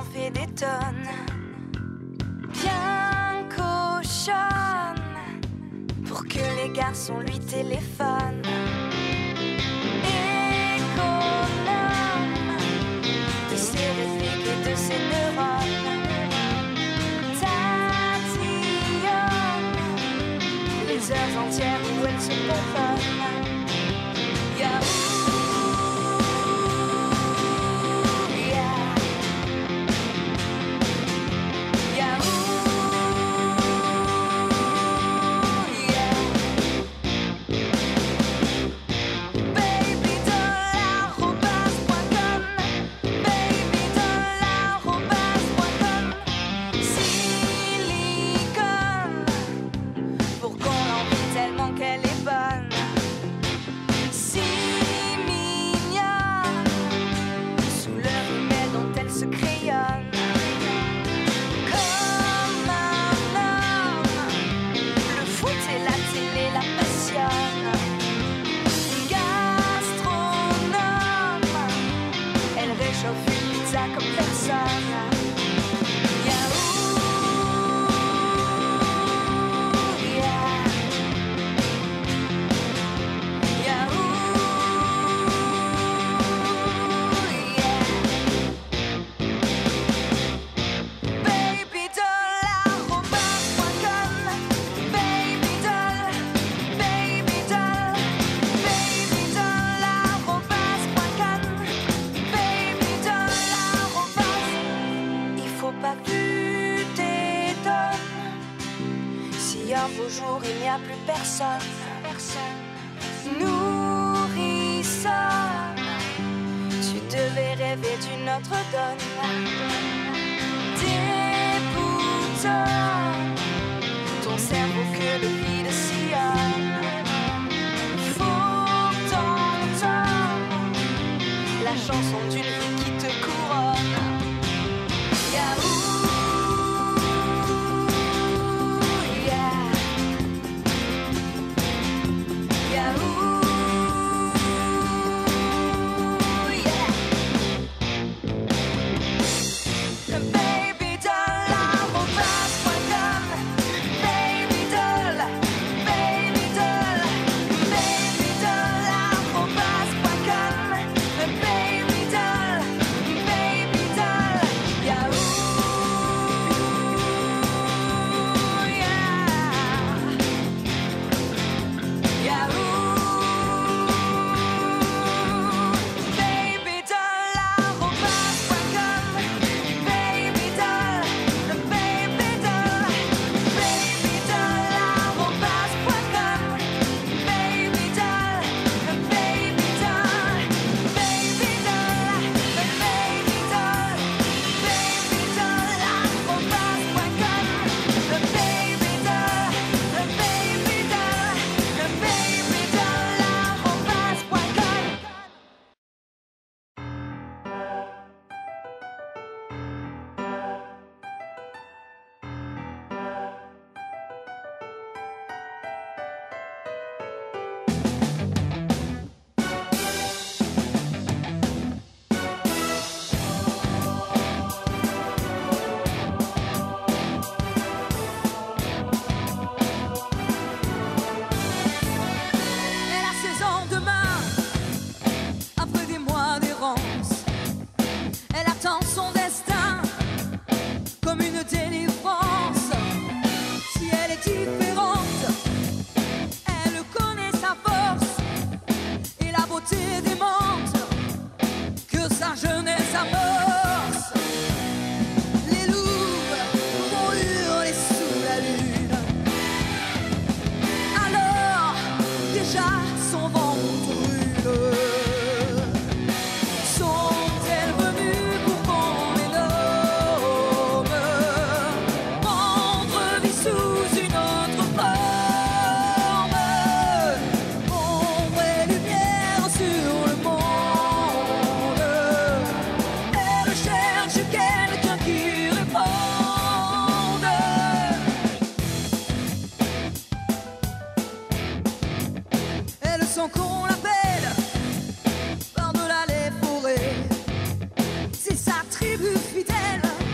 fait des tonnes, bien cochonne, pour que les garçons lui téléphonent. Économe de ses répliques et de ses neurones, tatillonne les heures entières où elle se pomponne. Beau jour, il n'y a plus personne. Nourrissonne, tu devais rêver d'une autre donne. Déboutonne ton cerveau que le vide sillonne. Faut t'entendre la chanson d'une vie qui te couronne. Yahoo! Qu'on l'appelle par-delà les forêts, c'est sa tribu fidèle.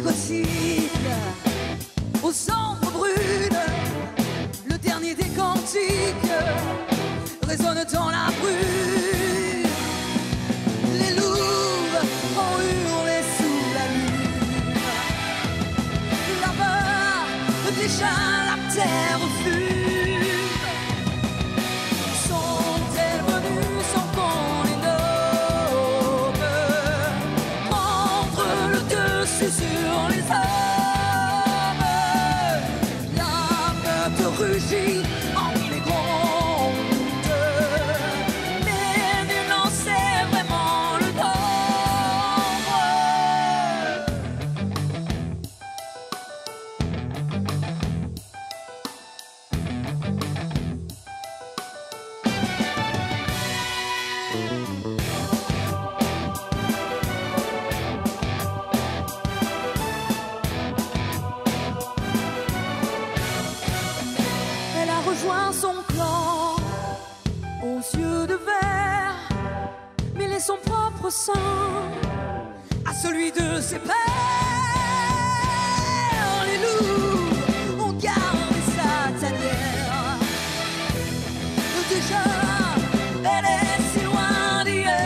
gothique, aux ombres brunes, le dernier des cantiques résonne dans la brume. Les loups ont hurlé sous la lune. Là-bas, déjà la terre fume. Sont-elles venues sans qu'on les nomme, prendre le dessus sur les hommes? La meute rugit en les gronde, mais nul n'en sait vraiment le nombre. Elle a rejoint son clan aux yeux de verre, mêlé son propre sang à celui de ses pères. Les loups ont gardé sa tanière. Déjà, elle est si loin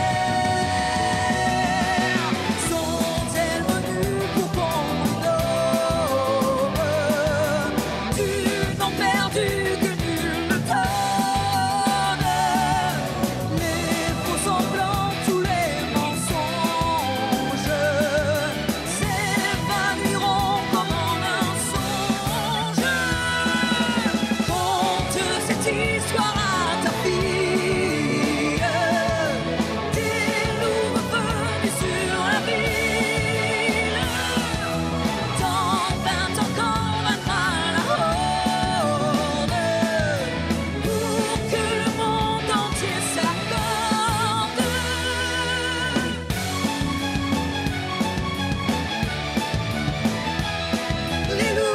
d'hier. Sont-elles venues pour qu'on nomme du nom perdu que nul ne donne? Les faux semblants, tous les mensonges s'évanouiront comme en un songe. Conte cette histoire à ta fille, des loups revenus sur la ville. Dans 20 ans quand vaincra la horde, pour que le monde entier s'accorde. Les loups.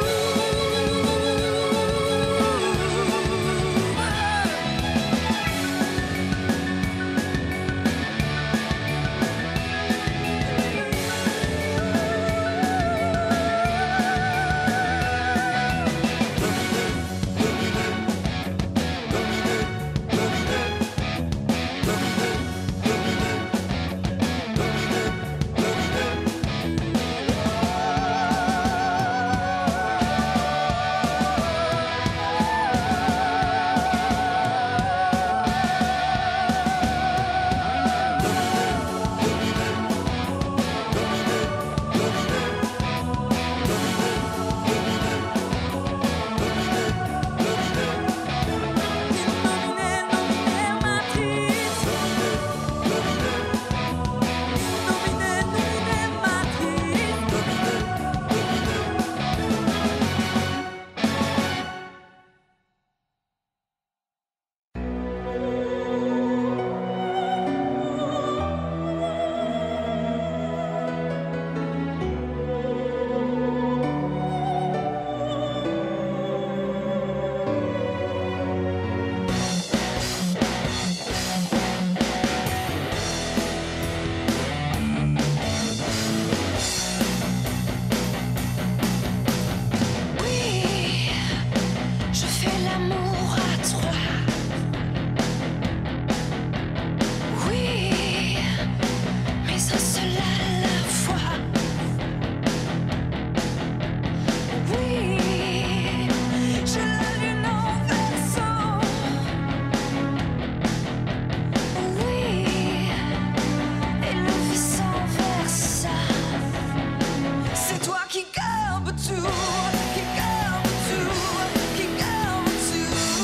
Qui garde tout, qui garde tout, qui garde tout.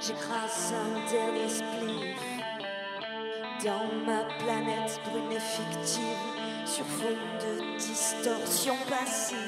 J'écrase un dernier spliff dans ma planète brune et fictive sur fond de distorsion passive.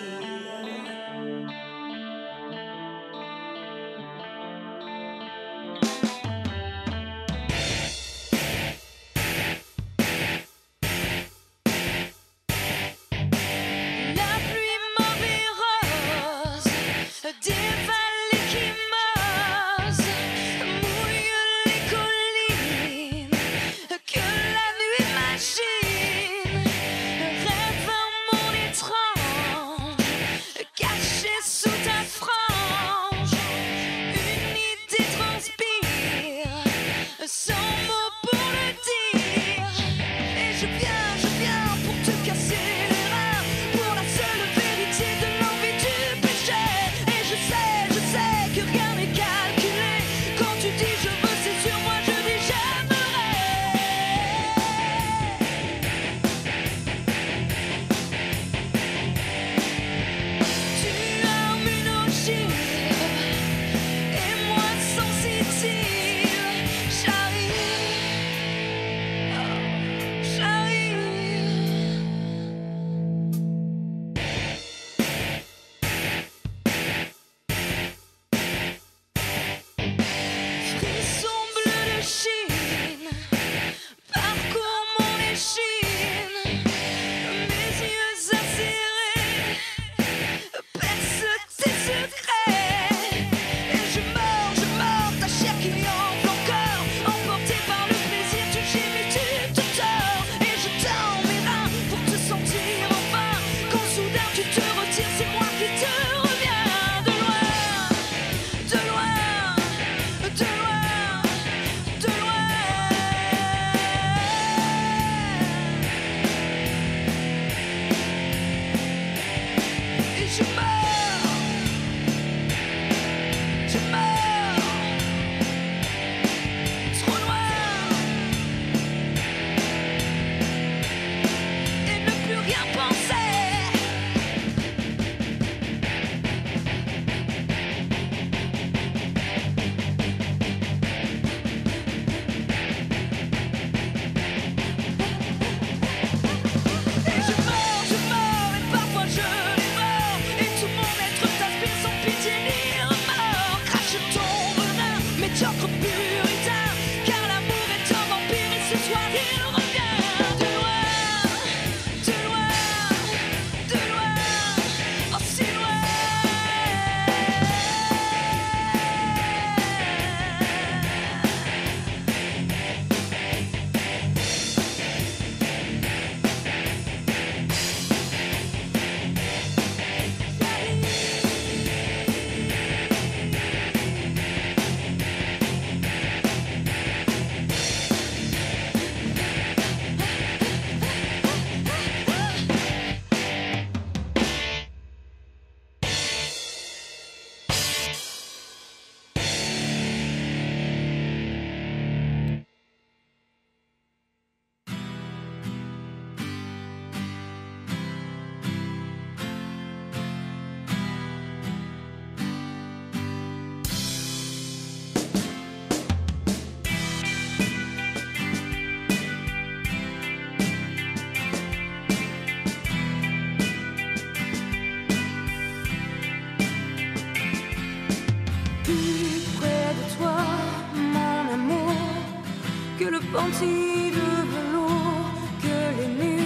Panty de velours que les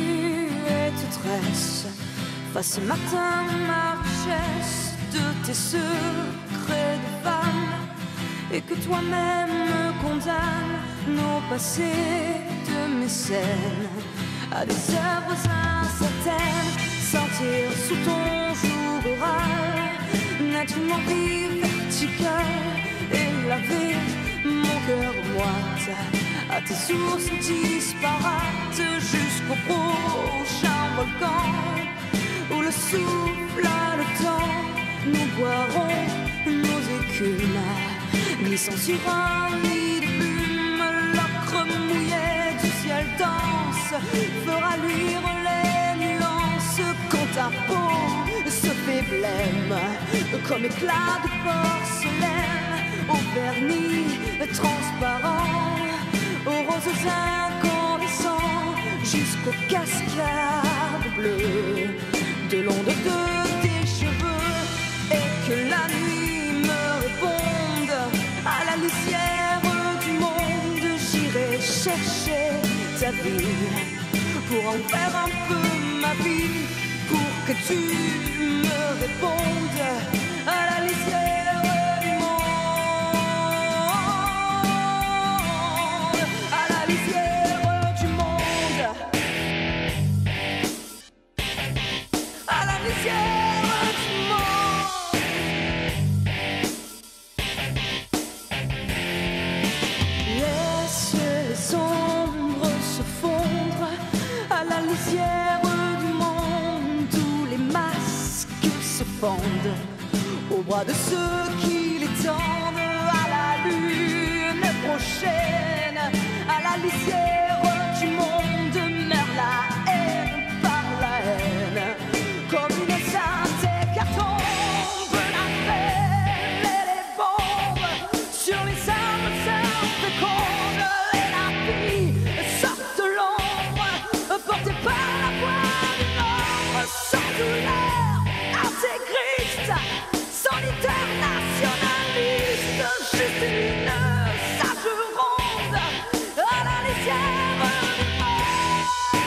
nuées te tressent. Face au matin, ma richesse de tes secrets de femme, et que toi-même me condamnes nos passés de mécènes à des œuvres incertaines. Sentir sous ton joug oral naître mon vie verticale et laver mon cœur moite à tes sources disparates jusqu'au prochain volcan où le souffle haletant nous boirons nos écumes, glissant sur un lit de plumes. L'ocre mouillé du ciel danse fera luire les nuances quand ta peau se fait blême comme éclat de porcelaine au vernis transparent, aux roses incandescents, jusqu'aux cascades bleues de l'onde de tes cheveux, et que la nuit me réponde à la lisière du monde. J'irai chercher ta vie pour en faire un peu ma vie, pour que tu me répondes à la lisière du monde, à la lisière du monde, à la lisière du monde. Laisse les ombres se fondre à la lisière du monde, tous les masques se fondent au bras de ceux qui les tendent, à la lune prochaine, à la lisière du monde, meurt la haine par la haine, comme une sainte hécatombe, la pelle et les bombes sur les armes fécondes, et la vie sort de l'ombre, portée par la voix du nombre, sans douleur, intégriste, solitaire, nationaliste, juste une sage ronde, à la lisière du monde,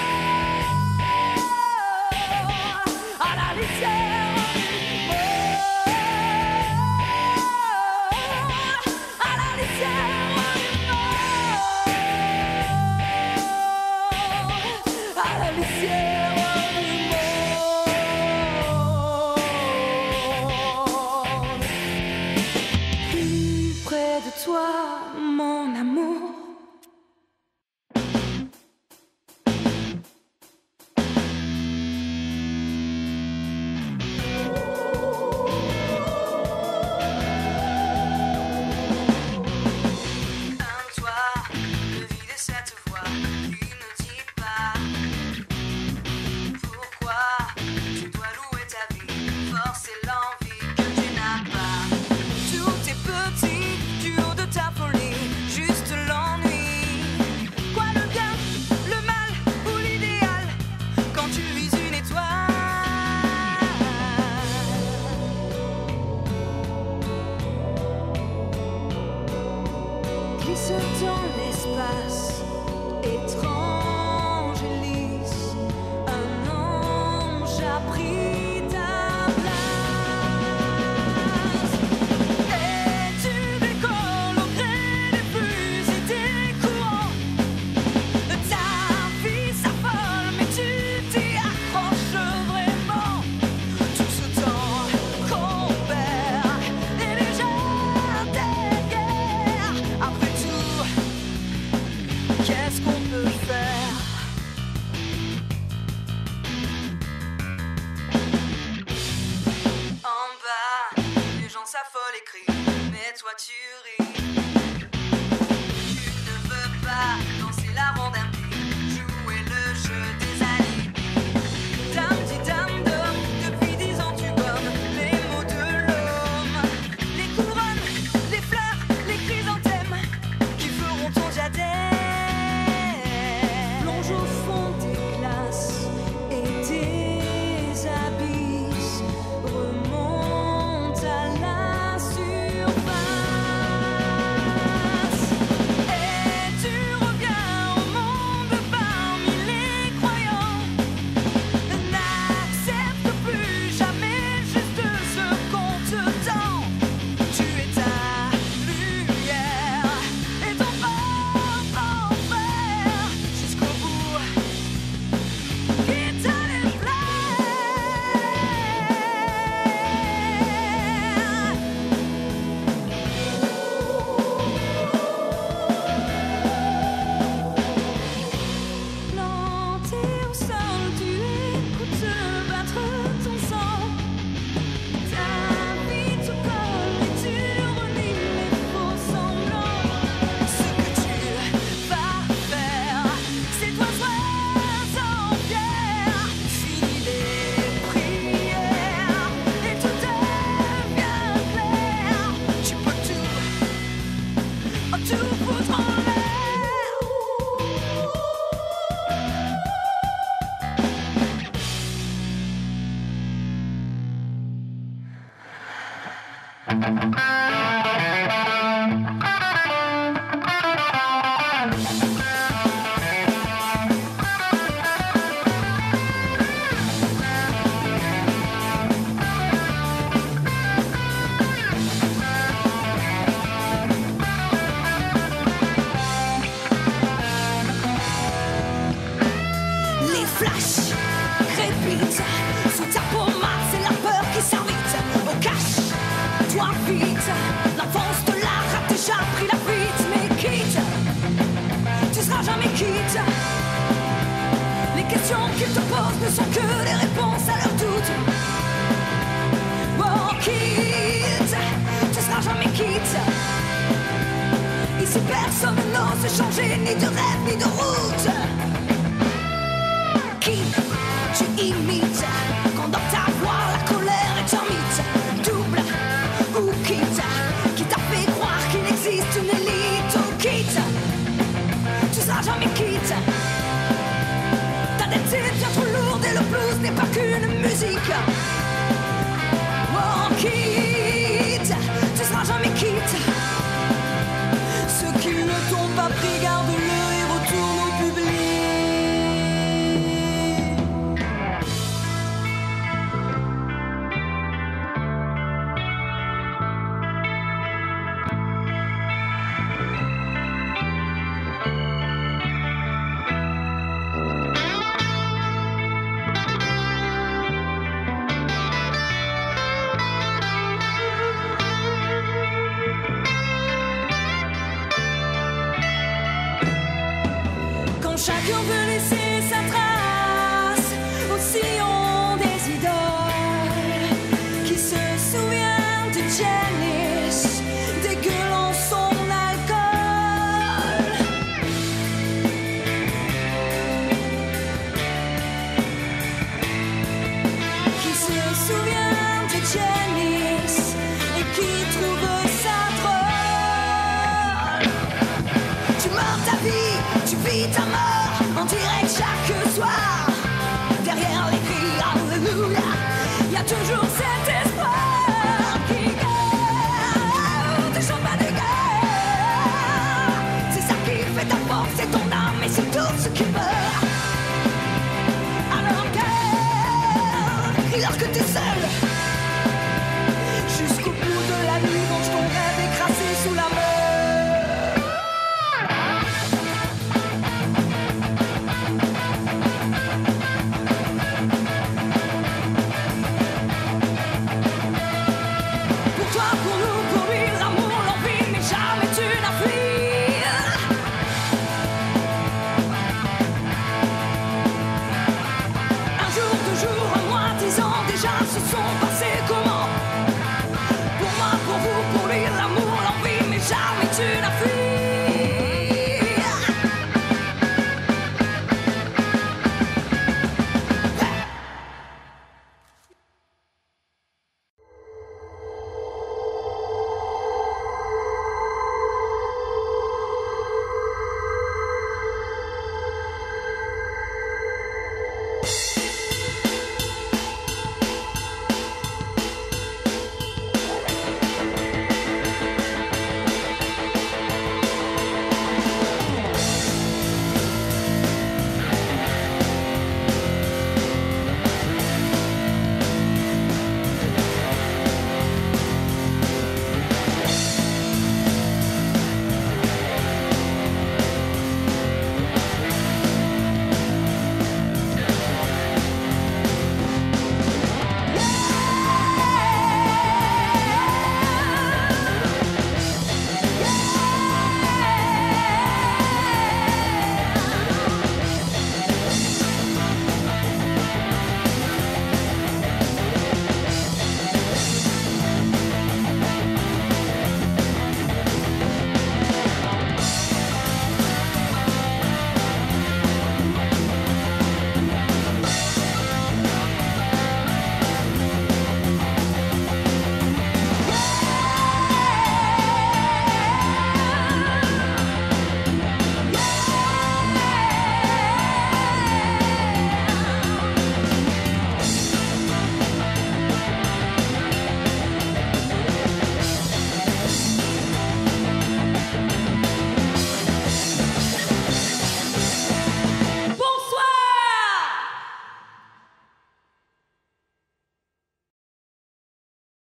à la lisière du monde, à la lisière du monde, à la lisière du monde. Plus près de toi, mon amour. Un toit, le vide et cette voix qui ne dit pas pourquoi tu dois louer ta vie, forcer l'envie que tu n'as pas. Tout est petit du haut de ta folie, juste l'ennui. Quoi le bien, le mal ou l'idéal quand tu vises une étoile? Glisse dans l'espace, étrange et lisse, un ange a pris ta place. Et tu décolles au gré des fusils, des courants. Ta vie s'affole, mais tu t'y accroches vraiment. Tout ce temps qu'on perd est déjà des guerres. Après tout, qu'est-ce qu'on peut faire? En bas, les gens s'affolent et crient, mais toi tu ris. Tu ne veux pas danser la ronde impie, jouer le jeu des alibis. Dame dit dame d'homme, depuis 10 ans tu gommes les mots de l'homme. Les couronnes, les fleurs, les chrysanthèmes qui feront ton diadème. Plonge au fond des glaces et des abysses, remonte à la surface. L'enfance de l'art a déjà pris la fuite, mais quitte, tu seras jamais quitte. Les questions qu'ils te posent ne sont que des réponses à leurs doutes. Oh, quitte, tu seras jamais quitte. Ici personne n'ose changer ni de rêve ni de route. Qui tu imites quand dans ta voix la colère est en mythe. Double ou quitte, qui t'a fait croire qu'il existe une élite. Ou quitte, tu seras jamais quitte. Ta dette est bien trop lourde et le blues n'est pas qu'une musique. Oh, quitte, tu seras jamais quitte. Ceux qui ne t'ont pas pris, garde-le et retourne au public. Chacun peut laisser sa trace au sillon des idoles. Qui se souvient de Janis dégueulant son alcool? Qui se souvient de Janis et qui trouve ça drôle? Tu meurs ta vie, tu vis ta mort en direct chaque soir.